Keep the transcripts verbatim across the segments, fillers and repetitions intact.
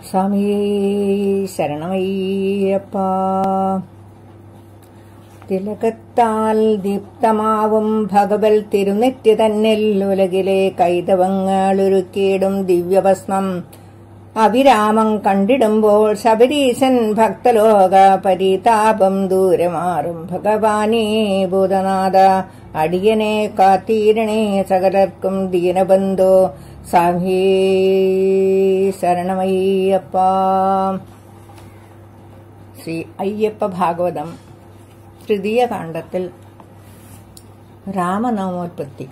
സ്വാമിയേ ശരണമയ്യപ്പ. തിലകത്താൽ ദീപ്തമാവും ഭഗവൽ തിരുനെറ്റി തന്നിൽ ഉലകിലെ കൈതവങ്ങളൊരുക്കിയിടും ദിവ്യഭസ്മം അവിരാമം കണ്ടിടുമ്പോൾ ശബരീശൻ ഭക്തലോക പരിതാപം ദൂരെ മാറും. ഭഗവാനേ ഭൂതനാഥ അടിയനെ കാത്തീരണേ സകലർക്കും ദീനബന്ധോ. സ്വാമിയേ ശരണമയ്യപ്പ. ശ്രീ അയ്യപ്പ ഭാഗവതം തൃതീയ കാണ്ഡത്തിൽ രാമനവമോത്പത്തി.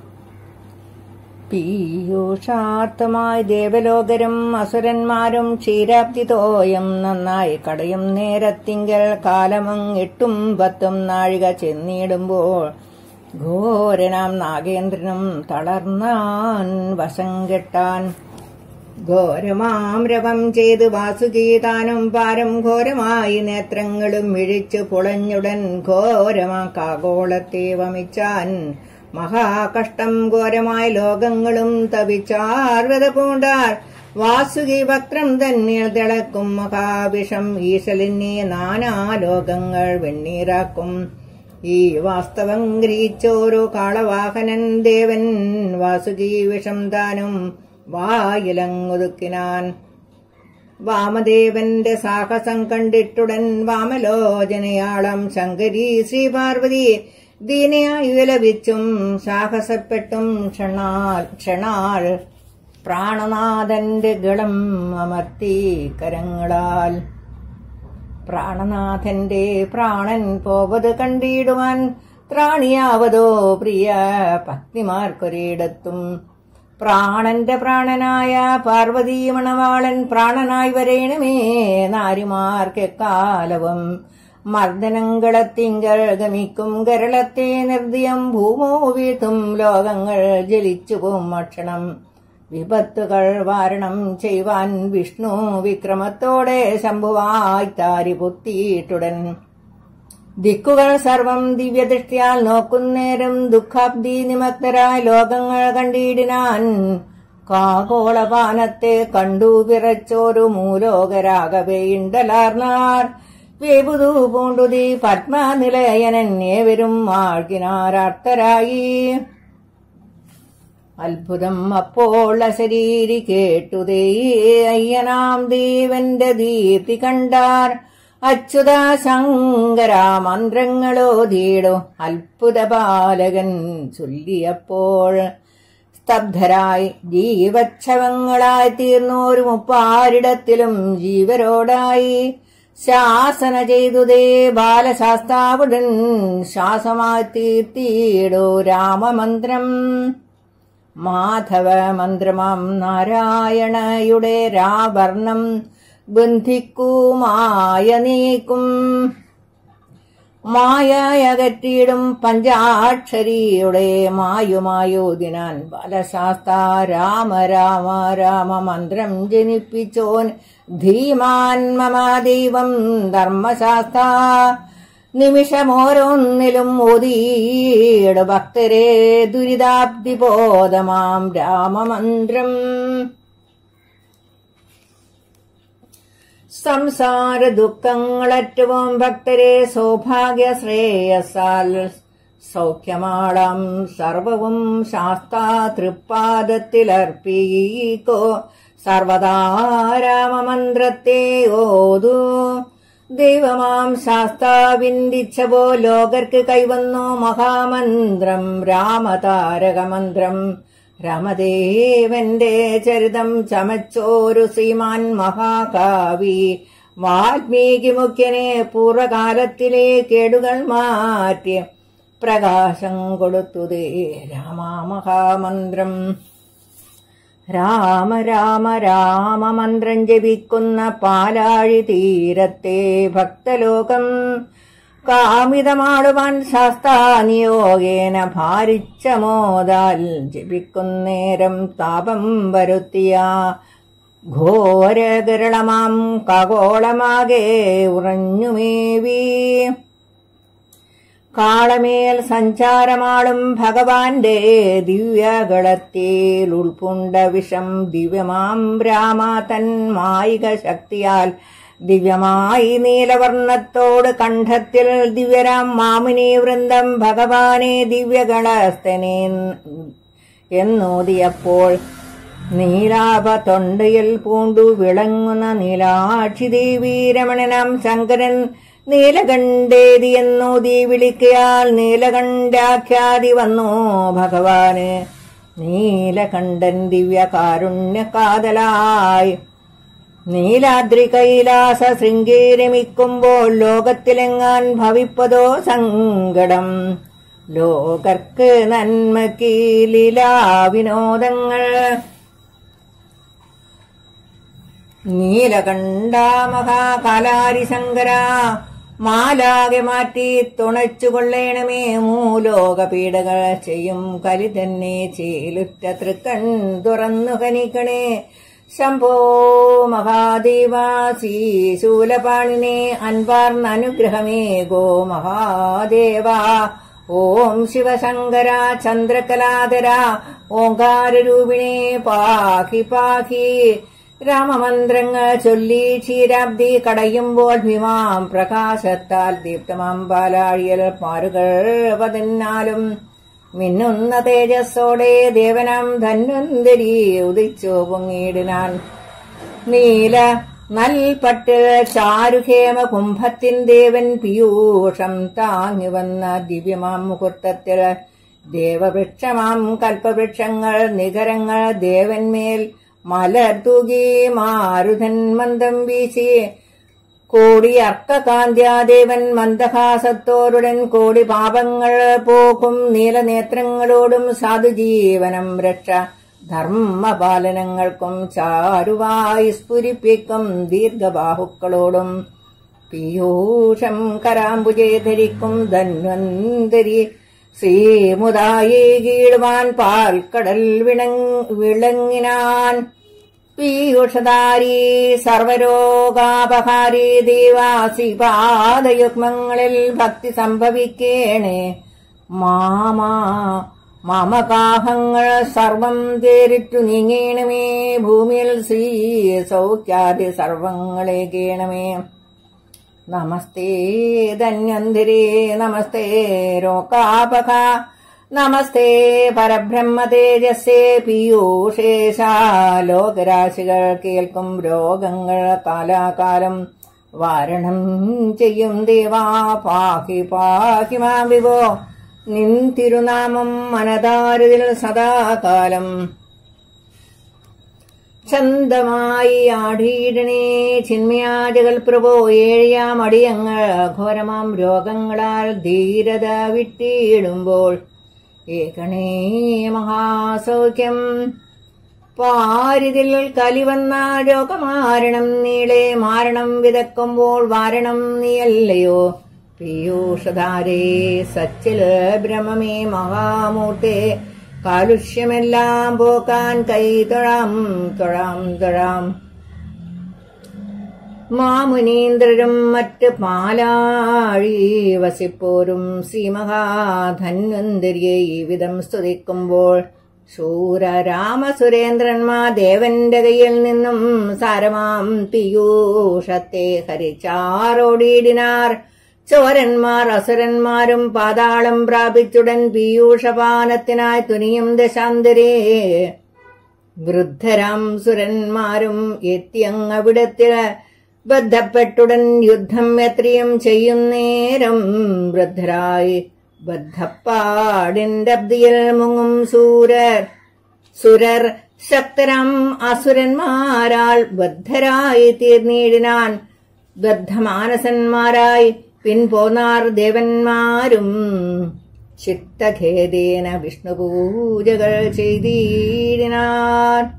പീയൂഷാർത്ഥമായി ദേവലോകരും അസുരന്മാരും ക്ഷീരാബ്ദി തോയം നന്നായി കടയും നേരത്തിങ്കൽ കാലമങ്ങെട്ടും പത്തും നാഴിക ചെന്നിടുമ്പോൾ ഘോരനാം നാഗേന്ദ്രനും തളർന്നാൻ വശം കെട്ടാൻ. ഘോരമാം രവം ചെയ്ത് വാസുകീതാനും പാരം ഘോരമായി നേത്രങ്ങളും മിഴിച്ചു പുളഞ്ഞുടൻ ഘോരമാ കാഗോളത്തെ വമിച്ചാൻ. മഹാകഷ്ടം ഘോരമായ ലോകങ്ങളും തപിച്ചാർവത പൂണ്ടാർ. വാസുകി വക്രം തന്നിൽ തിളക്കും മഹാവിഷം ഈശലിനെ നാനാലോകങ്ങൾ വെണ്ണീറാക്കും. ഈ വാസ്തവം ഗ്രഹിച്ചോരോ കാളവാഹനൻ ദേവൻ വാസുകി വിഷം താനും വായിലങ്ങൊതുക്കിനാൻ. വാമദേവന്റെ സാഹസം കണ്ടിട്ടുടൻ വാമലോചനയാളം ശങ്കരി ശ്രീപാർവതി ദീനയായി വിലപിച്ചും സാഹസപ്പെട്ടും ക്ഷണാൽ ക്ഷണാൽ പ്രാണനാഥന്റെ ഗളം അമർത്തി കരങ്ങളാൽ. പ്രാണനാഥന്റെ പ്രാണൻ പോവത് കണ്ടിടുവാൻ ത്രാണിയാവതോ പ്രിയ ഭക്തിമാർക്കൊരിടത്തും. പ്രാണന്റെ പ്രാണനായ പാർവതീ മണവാളൻ പ്രാണനായി വരേണമേ നാരിമാർക്കെക്കാലവും. മർദ്ദനങ്ങളത്തിങ്കൽ ഗമിക്കും കേരളത്തെ നിർദ്ദയം ഭൂമോ വീഴ്ത്തും ലോകങ്ങൾ ജലിച്ചുപോം അക്ഷണം. വിപത്തുകൾ വാരണം ചെയ്യുവാൻ വിഷ്ണു വിക്രമത്തോടെ ശംഭുവായി താരി പൊത്തിയിട്ടുടൻ. ദിക്കുകൾ സർവം ദിവ്യദൃഷ്ടിയാൽ നോക്കുന്നേരം ദുഃഖാബ്ദി നിമഗ്നരായ ലോകങ്ങൾ കണ്ടിടിനാൻ. കാകോളപാനത്തെ കണ്ടു വിറച്ചോരു മൂലോകരാകവേ ഇണ്ടലാർന്നാർ. വേപുതു പൂണ്ടുതി പത്മനിലയനൻ ഏവരും ആഴ്കിനാരാർത്തരായി. അത്ഭുതം അപ്പോൾ അശരീരി കേട്ടുതേ അയ്യനാം ദേവന്റെ ദീപ്തി കണ്ടാർ. അച്യുത ശങ്കര മന്ത്രങ്ങളോതീടോ അത്ഭുത ബാലകൻ ചൊല്ലിയപ്പോൾ. സ്തബ്ധരായി ജീവച്ഛവങ്ങളായി തീർന്നോരു മുപ്പാരിടത്തിലും ജീവരോടായി. ശാസന ചെയ്തുതേ ബാലശാസ്താവുടൻ ശ്വാസമായി തീർത്തിയിടോ രാമമന്ത്രം. മാധവ മന്ത്രമാം നാരായണയുടെ രാവർണം ബന്ധിക്കുമായ നീക്കും. മായയകറ്റിയിടും പഞ്ചാക്ഷരിയുടെ മായുമായോദിനാൻ ബാലശാസ്ത രാമ രാമ രാമ മന്ത്രം ജനിപ്പിച്ചോൻ. ധീമാൻ മമ ദൈവം ധർമ്മശാസ്ത നിമിഷമോരോന്നിലും ഓതിയിട ഭക്തരെ ദുരിതാബ്ദി ബോധമാം രാമമന്ത്രം. സംസാര ദുഃഖങ്ങളറ്റവും ഭക്തരെ സൗഭാഗ്യ ശ്രേയസാൽ സൗഖ്യമാടാം സർവവും ശാസ്താ തൃപ്പാദത്തിലർപ്പിക്കോ. സർവദാ രാമമന്ത്രത്തെ ഓതു. ദൈവമാം ശാസ്താവിന്ദിച്ഛവോ ലോകർക്ക് കൈവന്നു മഹാമന്ത്രം രാമതാരകമന്ത്രം. രാമദേവന്റെ ചരിതം ചമച്ചോരു ശ്രീമാൻ മഹാകാവി വാൽമീകി മുഖ്യനെ പൂർവകാലത്തിലെ കേടുകൾ മാറ്റി പ്രകാശം കൊടുത്തുതേ രാമമഹാമന്ത്രം. രാമ രാമ രാമമന്ത്രം ജപിക്കുന്ന പാലാഴി തീരത്തെ ഭക്തലോകം കാമിതമാടുവാൻ ശാസ്താനിയോഗേന ഭാരിച്ച മോദാൽ ജപിക്കുന്നേരം താപം വരുത്തിയ ഘോരകരളമാം കഗോളമാകെ ഉറഞ്ഞുമേവി. കാളമേൽ സഞ്ചാരമാളും ഭഗവാന്റെ ദിവ്യഗളത്തിൽ ഉൾപ്പുണ്ട വിഷം ദിവ്യമാം രാമ തൻ മായിക ശക്തിയാൽ ദിവ്യമായി നീലവർണ്ണത്തോട് കണ്ഠത്തിൽ ദിവ്യരാം മാമുനി വൃന്ദം ഭഗവാനെ ദിവ്യഗളസ്ഥനെ എന്നോദിയപ്പോൾ നീലാഭ തൊണ്ടയിൽ പൂണ്ടു വിളങ്ങുന്ന നീലാക്ഷി ദേവി രമണനാം ശങ്കരൻ നീലകണ്ഠേതി എന്നോതി വിളിക്കയാൽ നീലകണ്ഠാഖ്യാതി വന്നു ഭഗവാന്. നീലകണ്ഠൻ ദിവ്യകാരുണ്യകാതലായി നീലാദ്രി കൈലാസ ശൃംഗേരമിക്കുമ്പോൾ ലോകത്തിലെങ്ങാൻ ഭവിപ്പതോ സങ്കടം. ലോകർക്ക് നന്മക്ക് ലീലാ വിനോദങ്ങൾ. നീലകണ്ഠ മഹാകാലാരി ശങ്കര മാലാകെ മാറ്റി തുണച്ചുകൊള്ളേണമേ. മൂലോക പീഡകൾ ചെയ്യും കലി തന്നെ ചേലുറ്റ തൃക്കൺ തുറന്നു കനിക്കണേ. ശംഭോ മഹാദേവ ശ്രീശൂലപാണിനെ അൻപാർന്ന അനുഗ്രഹമേ ഗോ മഹാദേവ. ഓം ശിവശങ്കര ചന്ദ്രകലാധര ഓങ്കാരരൂപിണേ പാഹി പാഹി. രാമമന്ത്രങ്ങൾ ചൊല്ലി ക്ഷീരാബ്ദി കടയുമ്പോൾ ഭീമാം പ്രകാശത്താൽ ദീപ്തമാം പാലാഴിയൽ പാറുകൾ പതിനാലും മിന്നുന്ന തേജസ്സോടെ ദേവനാം ധന്വന്തരി ഉദിച്ചു പൊങ്ങിയിടിനാൻ. നീല നൽപട്ടിൽ ചാരുഹേമ കുംഭത്തിൻ ദേവൻ പീയൂഷം താങ്ങി വന്ന ദിവ്യമാം മുഹൂർത്തത്തിൽ ദേവവൃക്ഷമാം കൽപ്പവൃക്ഷങ്ങൾ നികരങ്ങൾ ദേവന്മേൽ മലർ തൂകി മാരുതൻ മന്ദം വീശി. കോടി അർക്കകാന്ത്യാദേവൻ മന്ദഹാസത്തോരുടൻ കോടി പാപങ്ങൾ പോക്കും നീലനേത്രങ്ങളോടും സാധുജീവനം രക്ഷ ധർമ്മപാലനങ്ങൾക്കും ചാരുവായി സ്ഫുരിപ്പിക്കും ദീർഘബാഹുക്കളോടും പീയൂഷം കരാമ്പുജേ ധരിക്കും ധന്വന്തരി ശ്രീമുതായി കീഴുവാൻ പാൽക്കടൽ വിളങ്ങിനാൻ. പീയൂഷധാരി സർവരോഗാപഹാരി ദേവാസിപാദയുഗ്മങ്ങളിൽ ഭക്തി സംഭവിക്കേണേ. മാമാ മമകാഹങ്ങൾ സർവം തേരിറ്റു നീങ്ങേണമേ. ഭൂമിയിൽ ശ്രീ സൗഖ്യാദി സർവങ്ങളെ കേണമേ. നമസ്തേ ധന്വന്തരേ നമസ്തേ രോഗാപഹ നമസ്തേ പരബ്രഹ്മ തേജസ്സേ പീയൂഷേശ. ലോകരാശികൾ കേൾക്കും രോഗങ്ങൾ കാലാകാലം വാരണം ചെയ്യും ദേവാ പാഹി പാഹി മാം വിഭോ. നിൻ തിരുനാമം മനതാരുതിൽ സദാകാലം ചന്തമായി ആടീടണേ. ചിന്മയാജകൾ പ്രഭോ ഏഴിയാം അടിയങ്ങൾ ഘോരമാം രോഗങ്ങളാൽ ധീരത വിട്ടിടുമ്പോൾ ഏകണേ മഹാസൗഖ്യം. പാരിതിൽ കലിവന്ന രോഗമാരണം നീളെ മാരണം വിതക്കുമ്പോൾ വാരണം നീയല്ലയോ. പീയൂഷധാരേ സച്ചിൽ ബ്രഹ്മമേ മഹാമൂർത്തേ. കാലുഷ്യമെല്ലാം പോക്കാൻ കൈ തൊഴാം തൊഴാം തൊഴാം. മാമുനീന്ദ്രരും മറ്റ് പാലാഴി വസിപ്പോരും ശ്രീമഹാധന്വന്തരിയെ ഈ വിധം സ്തുതിക്കുമ്പോൾ ശൂര രാമസുരേന്ദ്രന്മാർ ദേവന്റെ കയ്യിൽ നിന്നും സാരമാം പീയൂഷത്തെ ഹരിച്ചാറോടിയിടിനാർ. ചോരന്മാർ അസുരന്മാരും പാതാളം പ്രാപിച്ചുടൻ പീയൂഷപാനത്തിനായി തുനിയും ദശാന്തരേ. വൃദ്ധരാം സുരന്മാരും എത്തിയങ്ങവിടത്തിൽ ബദ്ധപ്പെട്ടുടൻ യുദ്ധം എത്രയും ചെയ്യുന്നേരം വൃദ്ധരായി ബദ്ധപ്പാടിന്റെ അബ്ദിയിൽ മുങ്ങും സൂരർ സുരർ ശക്തരാം അസുരന്മാരാൽ ബദ്ധരായി തീർന്നിടിനാൻ. ബദ്ധമാനസന്മാരായി പിൻപോന്നാർ ദേവന്മാരും ചിത്തഖേദേന വിഷ്ണുപൂജകൾ ചെയ്തിടിനാർ.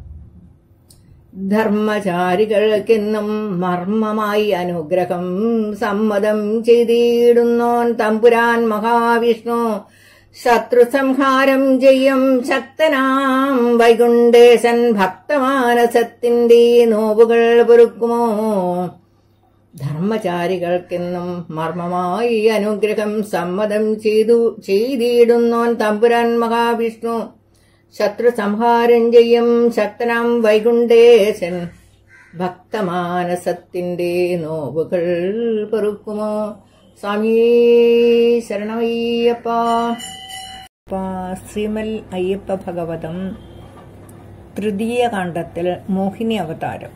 ധർമ്മചാരികൾക്കെന്നും മർമ്മമായി അനുഗ്രഹം സമ്മതം ചെയ്തിടുന്നോൻ തമ്പുരാൻ മഹാവിഷ്ണു. ശത്രുസംഹാരം ചെയ്യും ശക്തനാം വൈകുണ്ഠേശൻ ഭക്തമാനസത്തിന്റെ നോവുകൾ പൊറുക്കുമോ. ധർമ്മചാരികൾക്കെന്നും മർമ്മമായി അനുഗ്രഹം സമ്മതം ചെയ്തു ചെയ്തിടുന്നോൻ തമ്പുരാൻ മഹാവിഷ്ണു. ശത്രു സംഹാരം ചെയ്യും ശക്തനാം വൈകുണ്ഠേശൻ. ഭക്തമാനസത്തിന്റെ നോവുകൾ പൊറുക്കുമോ? സ്വാമി ശരണമയ്യപ്പ. ശ്രീമൽ അയ്യപ്പ ഭഗവതം തൃതീയ കാണ്ഡത്തിൽ മോഹിനി അവതാരം.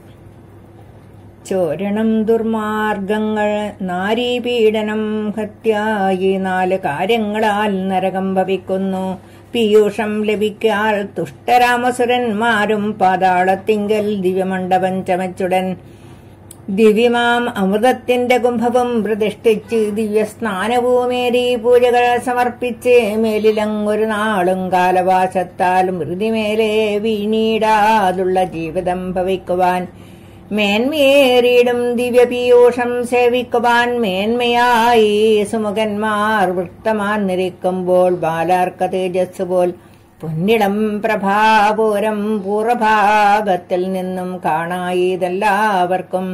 ചോരണം ദുർമാർഗങ്ങൾ നാരീപീഡനം ഹത്യായി നാല് കാര്യങ്ങളാൽ നരകം ഭവിക്കുന്നു. പീയൂഷം ലഭിക്കാൽ തുഷ്ടരാമസുരന്മാരും പാതാളത്തിങ്കൽ ദിവ്യമണ്ഡപം ചമച്ചുടൻ ദിവ്യമാം അമൃതത്തിന്റെ കുംഭവും പ്രതിഷ്ഠിച്ച് ദിവ്യസ്നാനഭൂമേരി പൂജകൾ സമർപ്പിച്ച് മേലിലങ്ങൊരു നാളും കാലവാശത്താൽ മൃതിമേലെ വീണീടാതുള്ള ജീവിതം ഭവിക്കുവാൻ മേന്മയേറിയിടും ദിവ്യപീയൂഷം സേവിക്കുവാൻ മേന്മയായി സുമുഖന്മാർ വൃത്തമാൻ നിരക്കുമ്പോൾ ബാലാർക്ക തേജസ് പോൽ പൊന്നിടം പ്രഭാപൂരം പൂർവഭാഗത്തിൽ നിന്നും കാണായിതെല്ലാവർക്കും.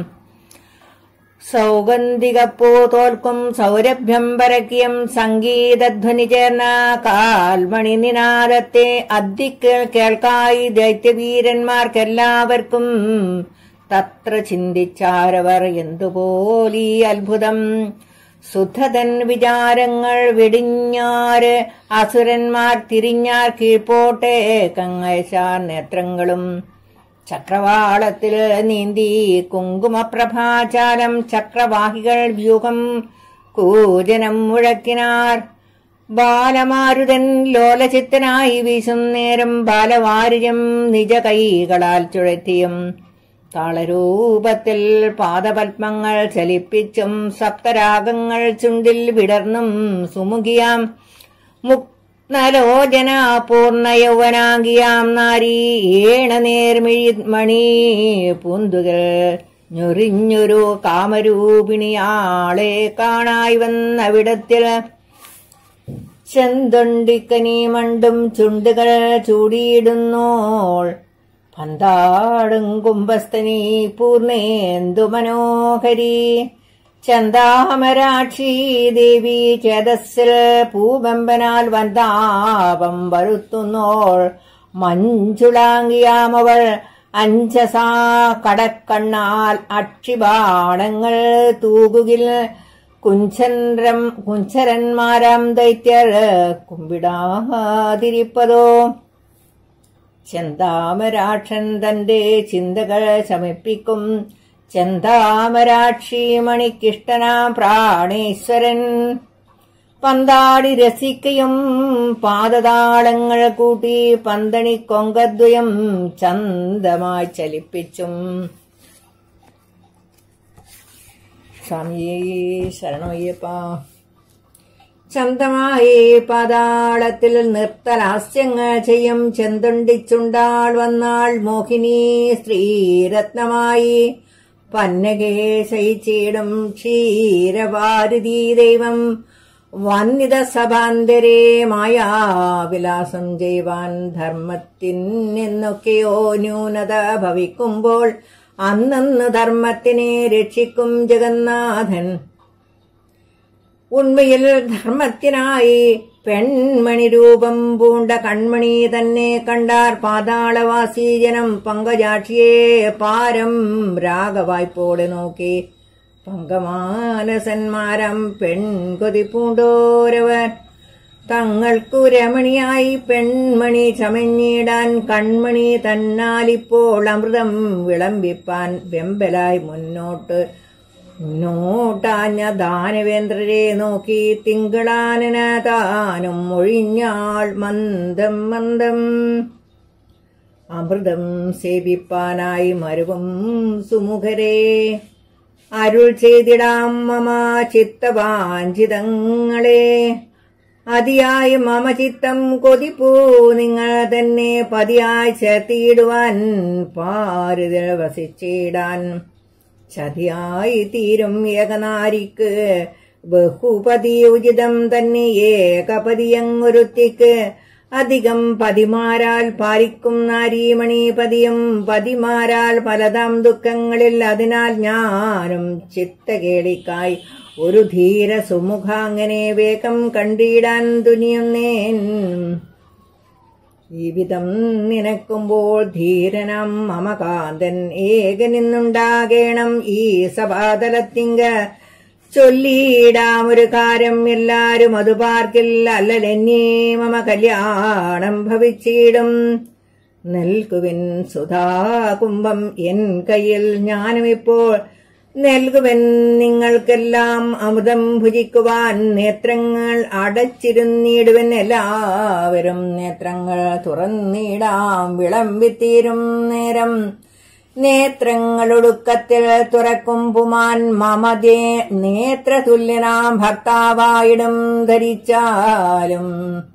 സൗഗന്ധികപ്പൂ തോൽക്കും സൗരഭ്യം പരക്കിയം സംഗീതധ്വനി ചേർന്ന കാൽമണി നിനാദത്തെ അദ്ദിക്ക് കേൾക്കായി ദൈത്യവീരന്മാർക്കെല്ലാവർക്കും തത്ര ചിന്തിച്ചാരവർ എന്തുപോലീ അത്ഭുതം. സുധതൻ വിചാരങ്ങൾ വെടിഞ്ഞാര് അസുരന്മാർ തിരിഞ്ഞാർ കീഴ്പോട്ടെ കങ്ങയശാർ നേത്രങ്ങളും. ചക്രവാളത്തിൽ നീന്തി കുങ്കുമപ്രഭാചാരം ചക്രവാഹികൾ വ്യൂഹം കൂജനം മുഴക്കിനാർ. ബാലമാരുതൻ ലോലചിത്തനായി വീശും നേരം ബാലവാരിജം നിജ കൈകളാൽ ചുഴറ്റിയും താളരൂപത്തിൽ പാദപത്മങ്ങൾ ചലിപ്പിച്ചും സപ്തരാഗങ്ങൾ ചുണ്ടിൽ വിടർന്നും സുമുഖിയാം മുക്തലോചന പൂർണ്ണ യൗവനാംഗിയാം നാരി ഏണ നേർമിഴി മണി പൂന്തുകൾ ഞൊറിഞ്ഞൊരു കാമരൂപിണിയാളെ കാണായി വന്നവിടത്തിൽ ചെന്തൊണ്ടിക്കനി മണ്ടും ചുണ്ടുകൾ ചൂടിയിടുന്നോൾ പന്താടും കുംഭസ്ഥനി പൂർണേന്ദു മനോഹരി. ചന്താമരാക്ഷി ദേവി ചേതസ്സിൽ പൂവമ്പനാൽ വന്താപം വരുത്തുന്നോൾ മഞ്ചുളാങ്കിയാമവൾ അഞ്ചസാ കടക്കണ്ണാൽ അക്ഷിബാണങ്ങൾ തൂകുകിൽ കുഞ്ചരം കുഞ്ചരന്മാരാം ദൈത്യർ കുമ്പിടാതിരിപ്പതോ. ചെന്താമരാക്ഷൻ തന്റെ ചിന്തകൾ ശമിപ്പിക്കും ചെന്താമരാക്ഷി മണിക്കിഷ്ടനാം പ്രാണേശ്വരൻ. പന്താടി രസിക്കയും പാദതാളങ്ങൾ കൂട്ടി പന്തണി കൊങ്കദ്വയം ചന്തമായി ചലിപ്പിച്ചും. സ്വാമിയേ ശരണമയ്യപ്പ. ചന്തമായി പാതാളത്തിൽ നൃത്തലാസ്യങ്ങൾ ചെയ്യും ചെന്തൊണ്ടിച്ചുണ്ടാൾ വന്നാൾ മോഹിനി സ്ത്രീരത്നമായി. പന്നകേ ശയിച്ചിടും ക്ഷീരവാരുതി ദൈവം വന്നിത സഭാന്തരേ മായാവിലാസം ചെയ്യുവാൻ. ധർമ്മത്തിനെന്നൊക്കെയോ ന്യൂനത ഭവിക്കുമ്പോൾ അന്നന്ന് ധർമ്മത്തിനെ രക്ഷിക്കും ജഗന്നാഥൻ. ഉണ്മയിൽ ധർമ്മത്തിനായി പെൺമണി രൂപം പൂണ്ട കൺമണി തന്നെ കണ്ടാർ പാതാളവാസി ജനം. പങ്കജാക്ഷിയെ പാരം രാഗവായ്പോടെ നോക്കി പങ്കമാനസന്മാരം പെൺകൊതി പൂണ്ടോരവർ. തങ്ങൾക്കു രമണിയായി പെൺമണി ചമഞ്ഞിടാൻ കൺമണി തന്നാലിപ്പോൾ അമൃതം വിളമ്പിപ്പാൻ വെമ്പലായി മുന്നോട്ട് മുന്നോട്ടാഞ്ഞ ദാനവേന്ദ്രരെ നോക്കി തിങ്കളാനന താനും ഒഴിഞ്ഞാൾ മന്ദം മന്ദം. അമൃതം സേവിപ്പാനായി മരുവും സുമുഖരെ അരുൾ ചെയ്തിടാം മമ ചിത്തവാഞ്ചിതങ്ങളെ. അതിയായി മമ ചിത്തം കൊതിപ്പൂ നിങ്ങൾ തന്നെ പതിയായി ചേർത്തിയിടുവാൻ പാരിതിൽ വസിച്ചിടാൻ. ചതിയായി തീരും ഏകനാരിക്ക് ബഹുപതി ഉചിതം തന്നെ ഏകപതിയങ്ങൊരുത്തിക്ക്. അധികം പതിമാരാൽ പാലിക്കും നാരീമണി പതിയും പതിമാരാൽ പലതാം ദുഃഖങ്ങളിൽ അതിനാൽ ഞാനും ചിത്തകേളിക്കായി ഒരു ധീര സുമുഖ അങ്ങനെ വേഗം കണ്ടിടാൻ തുനിയുന്നേൻ. ജീവിതം നിനക്കുമ്പോൾ ധീരനം മമകാന്തൻ ഏകനിന്നുണ്ടാകേണം ഈ സഭാതലത്തിങ്ക ചൊല്ലിയിടാം ഒരു കാര്യം എല്ലാരും അത് പാർക്കില്ല അല്ലലെന്നേ മമ കല്യാണം ഭവിച്ചിടും. നൽകുവിൻ സുധാകുംഭം എൻ കയ്യിൽ ഞാനുമിപ്പോൾ നൽകുവൻ നിങ്ങൾക്കെല്ലാം അമൃതം ഭുജിക്കുവാൻ. നേത്രങ്ങൾ അടച്ചിരുന്നിടുവൻ എല്ലാവരും നേത്രങ്ങൾ തുറന്നിടാം വിളമ്പിത്തീരും നേരം. നേത്രങ്ങളൊടുക്കത്തിൽ തുറക്കും പുമാൻ മമതേ നേത്രതുല്യനാം ഭർത്താവായിടും ധരിച്ചാലും.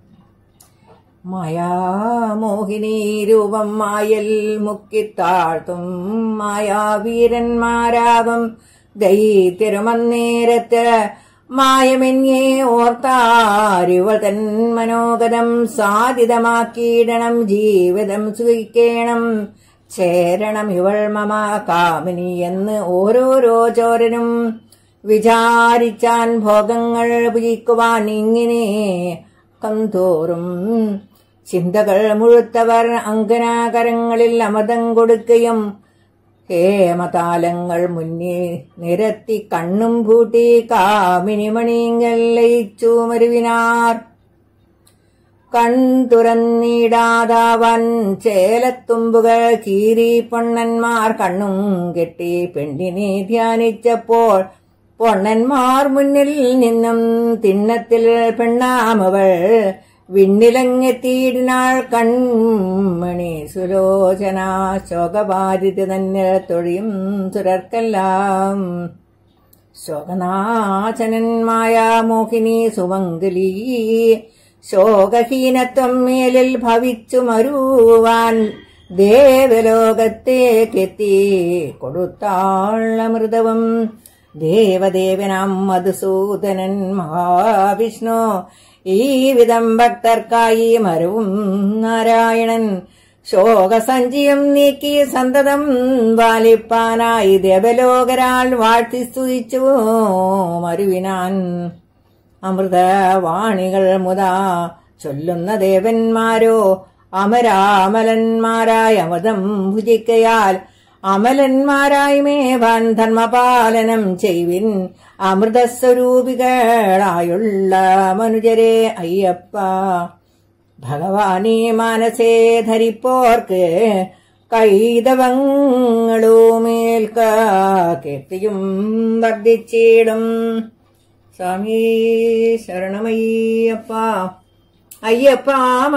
മായാമോഹിനി രൂപം മായൽ മുക്കിത്താഴ്ത്തും മായാവീരന്മാരാകും ദൈത്യരുമന്നേരത്ത്. മായമെന്നേ ഓർത്താരിവൾ തൻ മനോഗതം സാധിതമാക്കിയിടണം ജീവിതം സുഖിക്കേണം. ചേരണം ഇവൾ മമ കാമിനി എന്ന് ഓരോരോ ചോരനും വിചാരിച്ചാൻ ഭോഗങ്ങൾ ഭുജിക്കുവാൻ. ഇങ്ങനെ കന്തോറും ചിന്തകൾ മുഴുത്തവർ അങ്കനാകരങ്ങളിൽ അമൃതം കൊടുക്കുകയും ഹേമതാലങ്ങൾ മുന്നിൽ നിരത്തി കണ്ണും പൂട്ടി കാമിനിമണിങ്ങൾ ലയിച്ചു മരുവിനാർ. കൺതുറന്നിടാതാവൻ ചേലത്തുമ്പുകൾ കീരി പൊണ്ണന്മാർ കണ്ണും കെട്ടി പെണ്ണിനെ ധ്യാനിച്ചപ്പോൾ പൊണ്ണന്മാർ മുന്നിൽ നിന്നും തിണ്ണത്തിൽ പെണ്ണാമവൾ വിണ്ണിലങ്ങെത്തിയിടിനാൾ. കൺമണി സുലോചന ശോകബാധിത തന്നെ തൊഴിയും സുരർക്കെല്ലാം. ശോകനാശനന്മായ മോഹിനി സുമംഗലി ശോകഹീനത്വം മേലിൽ ഭവിച്ചു മരുവാൻ ദേവലോകത്തേക്കെത്തി കൊടുത്താൾ അമൃതവും. ദേവദേവനാം മധുസൂദനൻ മഹാവിഷ്ണു ഈ വിധം ഭക്തർക്കായി മരവും നാരായണൻ ശോകസഞ്ചിയും നീക്കി സന്തതം വാലിപ്പാനായി ദേവലോകരാൽ വാഴ്ത്തി സ്തുതിച്ചു മരുവിനാൻ. അമൃതവാണികൾ മുതാ ചൊല്ലുന്ന ദേവന്മാരോ അമരാമലന്മാരായ അമൃതം ഭുജിക്കയാൽ അമലന്മാരായി മേവാൻ ധർമ്മപാലനം ചെയ്വിൻ. അമൃതസ്വരൂപികളായുള്ള മനുജരെ അയ്യപ്പ ഭഗവാനീ മാനസേ ധരിപ്പോർക്ക് കൈതവങ്ങളുമേൽക്ക കീർത്തിയും വർദ്ധിച്ചിടും. സ്വാമി ശരണമയ്യപ്പ. അയ്യപ്പ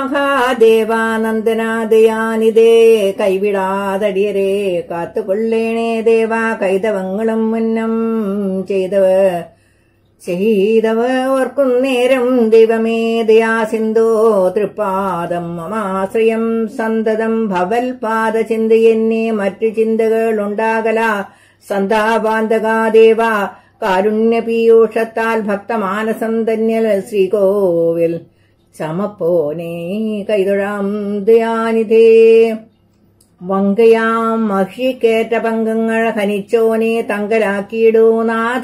മഹാദേവാനന്ദനാദയാനിതേ കൈവിടാതടിയരെ കാത്തുകൊള്ളേണേ ദേവ. കൈതവങ്ങളും മുന്നം ചെയ്തവ ചെയ്തവ ഓർക്കുന്നേരം ദൈവമേ ദയാ സിന്ധോ തൃപ്പാദം മമാശ്രയം സന്തതം ഭവൽ പാദ ചിന്തയെന്നെ മറ്റു ചിന്തകൾ ഉണ്ടാകല. സന്താപാന്തകാ ദേവ കാരുണ്യപീയൂഷത്താൽ ഭക്തമാനസം ധന്യൽ ശ്രീകോവിൽ ചമപ്പോനേ കൈതൊഴാം ദയാനിധേ. വങ്കയാം മഹിക്കേറ്റ പങ്കങ്ങൾ ഹനിച്ചോനെ തങ്കലാക്കിയിടൂ നാഥ.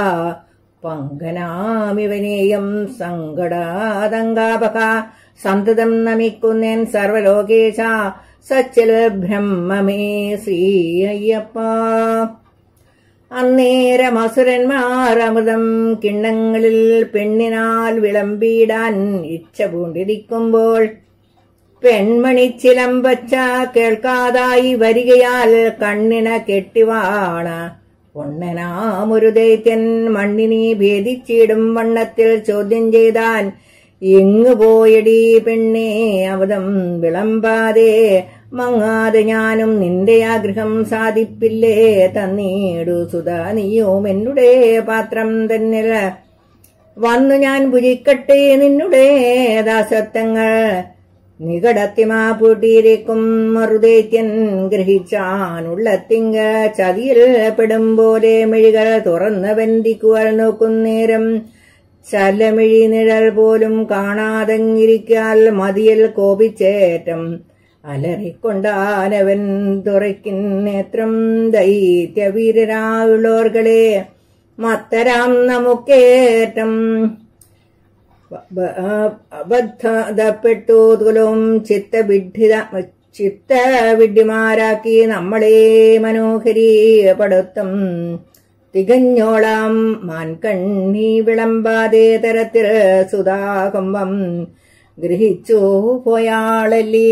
പങ്കനാമിവനേയം സങ്കടാതങ്കാപക സന്തതം നമിക്കുന്നേൻ സർവലോകേശ സച്ചൽ ബ്രഹ്മമേ ശ്രീ അയ്യപ്പ. അന്നേരം അസുരന്മാർ അമൃതം കിണ്ണങ്ങളിൽ പെണ്ണിനാൽ വിളമ്പിടാൻ ഇച്ഛ പൂണ്ടിരിക്കുമ്പോൾ പെൺമണി ചിലമ്പച്ച കേൾക്കാതായി വരികയാൽ കണ്ണിന കെട്ടിവാണ പൊണ്ണനാമൊരു ദൈത്യൻ മണ്ണിനെ ഭേദിച്ചിടും വണ്ണത്തിൽ ചോദ്യം ചെയ്താൻ. എങ്ങു പോയടി പെണ്ണേ അമൃതം വിളമ്പാതെ മങ്ങാതെ ഞാനും നിന്റെ ആഗ്രഹം സാധിപ്പില്ലേ. തന്നീടു സുധാ നീയും എന്നുടെ പാത്രം തന്നെ വന്നു ഞാൻ ഭുജിക്കട്ടെ നിന്നുടെ ദാസത്വങ്ങൾ. നികടത്തിമാ പൂട്ടിയിരിക്കും മറുദേത്യൻ ഗ്രഹിച്ചാനുള്ളത്തിങ്ക ചതിയിൽ പെടും പോലെ മിഴികൾ തുറന്ന് ബന്ധിക്കുവാൻ നോക്കുന്നേരം ചലമിഴി നിഴൽ പോലും കാണാതെങ്ങിരിക്കാൽ മതിയൽ കോപിച്ചേറ്റം അലറിക്കൊണ്ടാനവൻ തുറയ്ക്കിൻ നേത്രം ദൈത്യവീരരായുള്ളോർകളെ മത്തരാം നമുക്കേറ്റം അബദ്ധപ്പെട്ടു തുലും ചിത്തവിഡ്ഢിത ചിത്തവിഡ്ഢിമാരാക്കി നമ്മളെ മനോഹരീപടുത്തം തികഞ്ഞോളാം മാൻകണ്ണി വിളമ്പാതെ തരത്തിൽ സുധാകുംഭം ഗ്രഹിച്ചു പോയാളല്ലേ.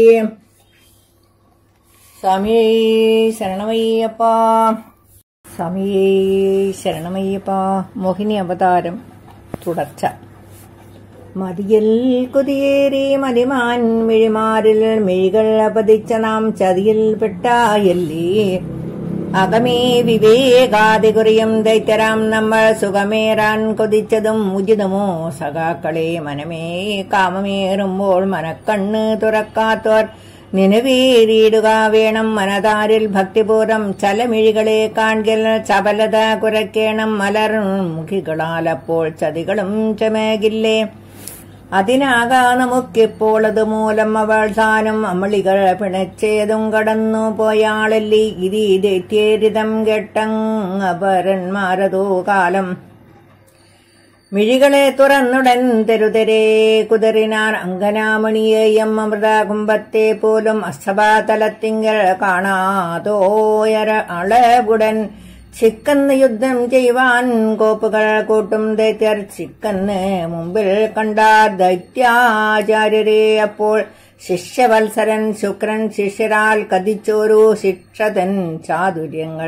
സ്വാമിയേ ശരണമയ്യപ്പ, സ്വാമിയേ ശരണമയ്യപ്പ. മോഹിനി അവതാരം തുടർച്ച. മതിയിൽ കുതിയേറി മതിമാൻ മിഴിമാരിൽ മിഴികൾ പതിച്ച നാം ചതിയിൽ പെട്ടായല്ലേ. അകമേ വിവേകാതി കുറിയും ദൈത്യരാം നമ്മൾ സുഖമേറാൻ കൊതിച്ചതും ഉചിതമോ സഖാക്കളെ. മനമേ കാമമേറുമ്പോൾ മനക്കണ്ണ് തുറക്കാത്തോർ നിലവേറിയിടുക വേണം. മനതാരിൽ ഭക്തിപൂർവം ചലമിഴികളെ കാൺകൽ ചപലത കുറയ്ക്കണം. മലർ മുഖികളാൽ അപ്പോൾ ചതികളും ചമകില്ലേ. അതിനാകാ നമുക്കിപ്പോൾ അതുമൂലം അവൾ താനും അമളികൾ പിണച്ചേതും കടന്നു പോയാളല്ലി. ഇതി ദൈത്യേരിതം കെട്ടങ്ങപരന്മാരതോ കാലം മിഴികളെ തുറന്നുടൻ തെരുതെരേ കുതിറിനാൻ അങ്കനാമണിയേയം അമൃതകുംഭത്തെ പോലും അസ്തഭാതലത്തിങ്കൽ കാണാതോയര അളവുടൻ ചിക്കന്ന് യുദ്ധം ചെയ്യുവാൻ കോപ്പുകൾ കൂട്ടും ദൈത്യർ. ചിക്കന്ന് മുമ്പിൽ കണ്ട ദൈത്യാചാര്യരെ അപ്പോൾ ശിഷ്യവത്സരൻ ശുക്രൻ ശിഷ്യരാൽ കതിച്ചോരു ശിക്ഷതൻ ചാതുര്യങ്ങൾ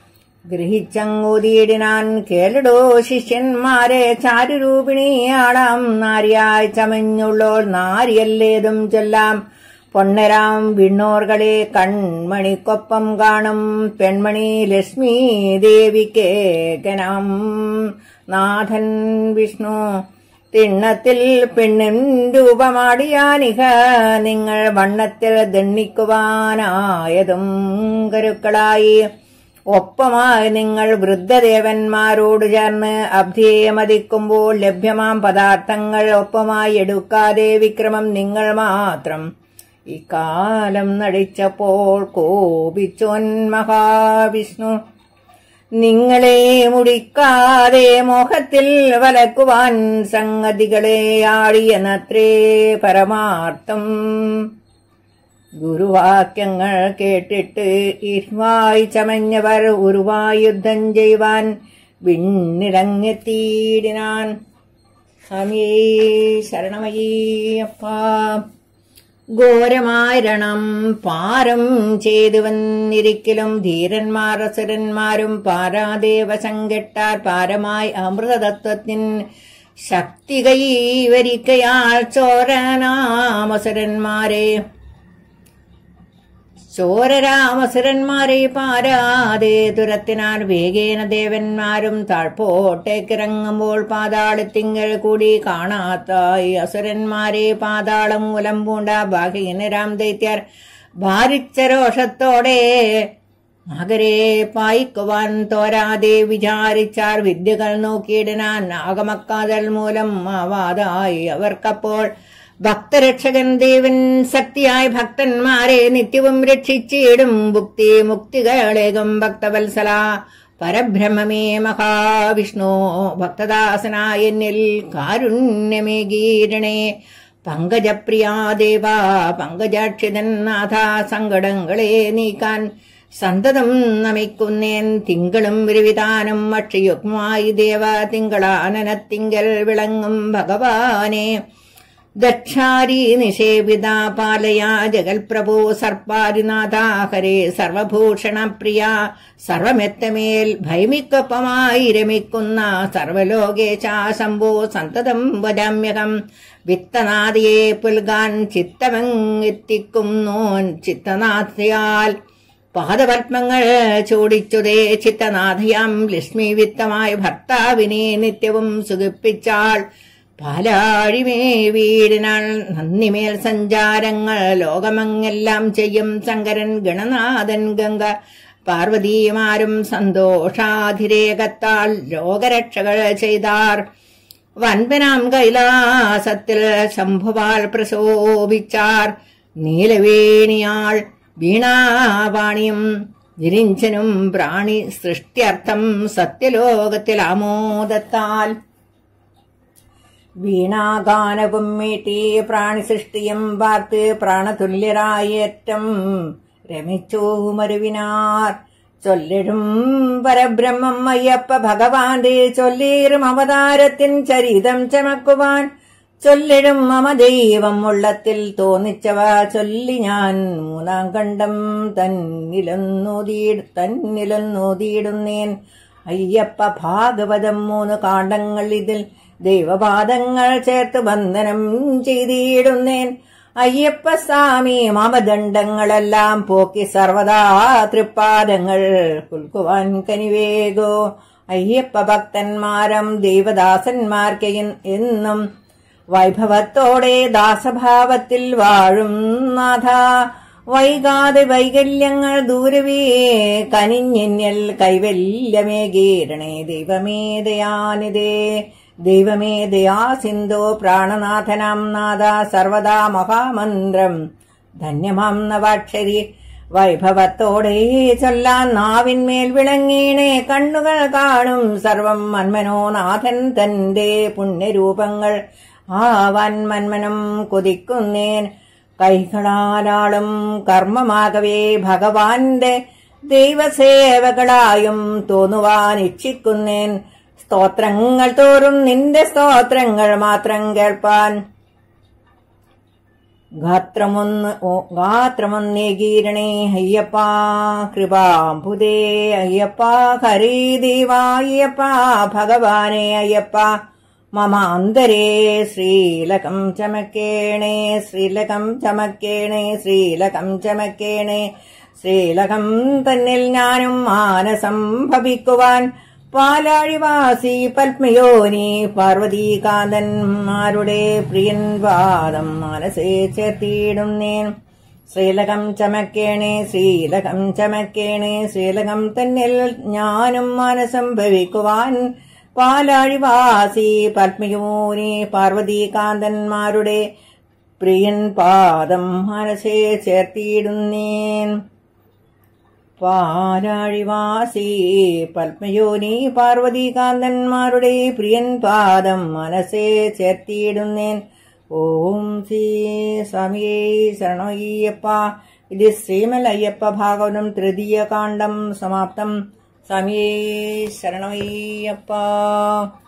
ഗ്രഹിച്ചങ്ങൂതിയിടിനാൻ. കേളിടോ ശിഷ്യന്മാരെ ചാരുരൂപിണിയാളാം നാരിയായി ചമഞ്ഞുള്ളോൾ നാരിയല്ലേതും ചൊല്ലാം. പൊന്നരാം വിണ്ണോർകളെ കൺമണിക്കൊപ്പം കാണും പെൺമണി ലക്ഷ്മി ദേവിക്കേകനാം നാഥൻ വിഷ്ണു. തിണ്ണത്തിൽ പെണ്ണിൻ രൂപമാടിയാനിഹ നിങ്ങൾ വണ്ണത്തിൽ ദണ്ണിക്കുവാനായതും കരുക്കളായി. ഒപ്പമായി നിങ്ങൾ വൃദ്ധദേവന്മാരോട് ചേർന്ന് അബ്ധിയെ മതിക്കുമ്പോൾ ലഭ്യമാം പദാർത്ഥങ്ങൾ ഒപ്പമായി എടുക്കാതെ വിക്രമം നിങ്ങൾ മാത്രം ഇക്കാലം നടിച്ചപ്പോൾ കോപിച്ചോൻ മഹാവിഷ്ണു. നിങ്ങളെ മുടിക്കാതെ മോഹത്തിൽ വലക്കുവാൻ സംഗതികളെ ആടിയെന്നത്രേ പരമാർത്ഥം. ഗുരുവാക്യങ്ങൾ കേട്ടിട്ട് ഇരുവായി ചമഞ്ഞവർ ഉരുവായി യുദ്ധം ചെയ്യുവാൻ വിണ്ണിറങ്ങെത്തിയിടിനാൻ. സ്വാമിയേ ശരണമയ്യപ്പ. ഘോരമായിരണം പാരം ചെയ്തു വന്നിരിക്കലും ധീരന്മാർ അസുരന്മാരും പാരാദേവശം കെട്ടാൽ പാരമായി അമൃതതത്വത്തിൻ ശക്തി കൈവരിക്കയാൽ ചോരനാമസുരന്മാരെ ചോരരാമസുരന്മാരെ പാരാതെ തുരത്തിനാൽ വേഗേന ദേവന്മാരും താഴ്പോട്ടേക്കിറങ്ങുമ്പോൾ പാതാളത്തിങ്കൽ കൂടി കാണാത്തായി അസുരന്മാരെ പാതാളം മൂലം പൂണ്ട ബാഹീനരാം ദൈത്യർ ഭാരിച്ച രോഷത്തോടെ മകരെ പായിക്കുവാൻ തോരാതെ വിചാരിച്ചാർ വിദ്യകൾ നോക്കിയിടാൻ ആഗമക്കാതൽ മൂലം ആവാതായി അവർക്കപ്പോൾ ഭക്തരക്ഷകൻ ദേവൻ ശക്തിയായി ഭക്തന്മാരെ നിത്യവും രക്ഷിച്ചിടും. ഭുക്തി മുക്തികളേകം ഭക്തവത്സല പരബ്രഹ്മമേ മഹാവിഷ്ണു. ഭക്തദാസനായ എന്നിൽ കാരുണ്യമേകീരണേ. പങ്കജപ്രിയാ ദേവ പങ്കജാക്ഷിതൻ നാഥ സങ്കടങ്ങളെ നീക്കാൻ സന്തതം നമിക്കുന്നേൻ. തിങ്കളും വിരുവിതാനും അക്ഷയുഗ്മായി ദേവ തിങ്കളാനനത്തിങ്കൽ വിളങ്ങും ഭഗവാനെ. ദക്ഷാരി നിഷേവിത പാലയ ജഗൽപ്രഭു സർപ്പാരിനാഥ ഹരേ സർവഭൂഷണ പ്രിയ. സർവമെത്തമേൽ ഭൈമിക്കൊപ്പമായി രമിക്കുന്ന സർവലോകേശ ശംഭോ സന്തതം വദാമ്യകം. വിത്തനാദിയെ പുൽകാൻ ചിത്തമെത്തിക്കുന്നോൻ ചിത്തനാഥയാൽ പാദപത്മങ്ങൾ ചൂടിച്ചുതേ. ചിത്തനാഥയാം ലക്ഷ്മി വിത്തമായ ഭർത്താവിനെ നിത്യവും സുഖിപ്പിച്ചാൾ. പാലാഴിമേ വീടിനാൾ നന്ദിമേൽ സഞ്ചാരങ്ങൾ ലോകമങ്ങെല്ലാം ചെയ്യും ശങ്കരൻ ഗണനാഥൻ ഗംഗ. പാർവതിമാരും സന്തോഷാധിരേകത്താൽ ലോകരക്ഷകൾ ചെയ്താർ. വൻപനാം കൈലാസത്തിൽ ശംഭുവാൽ പ്രശോഭിച്ചാർ. നീലവേണിയാൾ വീണാപാണിയും വിരിഞ്ചനും പ്രാണി സൃഷ്ടിയർത്ഥം സത്യലോകത്തിൽ ആമോദത്താൽ. വീണാഗാനവും മീട്ടി പ്രാണി സൃഷ്ടിയും പാർത്ത് പ്രാണതുല്യരായേറ്റം രമിച്ചു മരുവിനാർ. ചൊല്ലിടും പരബ്രഹ്മം അയ്യപ്പ ഭഗവാന്റെ ചൊല്ലേറും അവതാരത്തിൻ ചരിതം ചമക്കുവാൻ. ചൊല്ലിടും മമ ദൈവം ഉള്ളത്തിൽ തോന്നിച്ചവ ചൊല്ലി ഞാൻ മൂന്നാം കണ്ടം തന്നിലൊന്നൂതീ തന്നിലൊന്നൂതിയിടുന്നേൻ. അയ്യപ്പ ഭാഗവതം മൂന്ന് കാണ്ഡങ്ങൾ ഇതിൽ ദൈവപാദങ്ങൾ ചേർത്ത് വന്ദനം ചെയ്തിടുന്നേൻ. അയ്യപ്പ സ്വാമി മാമദണ്ഡങ്ങളെല്ലാം പോക്കി സർവദാ തൃപ്പാദങ്ങൾ പുൽക്കുവാൻ കനിവേഗോ. അയ്യപ്പ ഭക്തന്മാരം ദൈവദാസന്മാർക്ക് എന്നും വൈഭവത്തോടെ ദാസഭാവത്തിൽ വാഴും നാഥ. വൈകാതെ വൈകല്യങ്ങൾ ദൂരവേ കനിഞ്ഞിന്നൽ കൈവല്യമേകീരണേ. ദൈവമേ ദയാനിതേ ദൈവമേ ദയാ സിന്ധോ പ്രാണനാഥനാം നാഥ. സർവദാ മഹാമന്ത്രം ധന്യമാം നവാക്ഷരി വൈഭവത്തോടെ ചൊല്ലാൻ നാവിന്മേൽ വിളങ്ങീണേ. കണ്ണുകൾ കാണും സർവം മന്മനോ നാഥൻ തന്റെ പുണ്യരൂപങ്ങൾ ആവാൻ മന്മനം കൊതിക്കുന്നേൻ. കൈകളാലാളും കർമ്മമാകവേ ഭഗവാന്റെ ദൈവസേവകളായും തോന്നുവാൻ ഇച്ഛിക്കുന്നേൻ. സ്തോത്രങ്ങൾ തോറും നിന്റെ സ്തോത്രങ്ങൾ മാത്രം കേൾപ്പാൻ ഗാത്രമൊന്ന് ഗാത്രമൊന്നേകീരണേ. അയ്യപ്പ കൃപാംബുദേ അയ്യപ്പ ഹരി ദേവായ്യപ്പ ഭഗവാനെ അയ്യപ്പ മമ അന്തരേ ശ്രീലകം ചമക്കേണേ. ശ്രീലകം ചമക്കേണേ ശ്രീലകം ചമക്കേണേ. ശ്രീലകം തന്നിൽ ഞാനും മാനസം ഭവിക്കുവാൻ. പാലാഴിവാസി പത്മയോനി പാർവതീകാന്തന്മാരുടെ പ്രിയൻ പാദം മനസ്സേ ചേർത്തിടുന്നേൻ. ശ്രീലകം ചമക്കേണേ ശ്രീലകം ചമക്കേണേ. ശ്രീലകം തന്നിൽ ഞാനും മനസ്സം ഭവിക്കുവാൻ. പാലാഴിവാസി പത്മയോനി പാർവതീകാന്തന്മാരുടെ പ്രിയൻ പാദം മനസ്സേ ചേർത്തിടുന്നേൻ. പാലാഴിവാസി പത്മയോനി പാർവതീകാന്തന്മാരുടെ പ്രിയൻ പാദം മനസ്സേ ചേർത്തിടുന്നേൻ. ഓം ശ്രീ സ്വാമിയേ ശരണയ്യപ്പ. ഇത് ശ്രീമൽ അയ്യപ്പ ഭാഗവതം തൃതീയ കാണ്ഡം സമാപ്തം. സ്വാമിയേ ശരണയ്യപ്പ.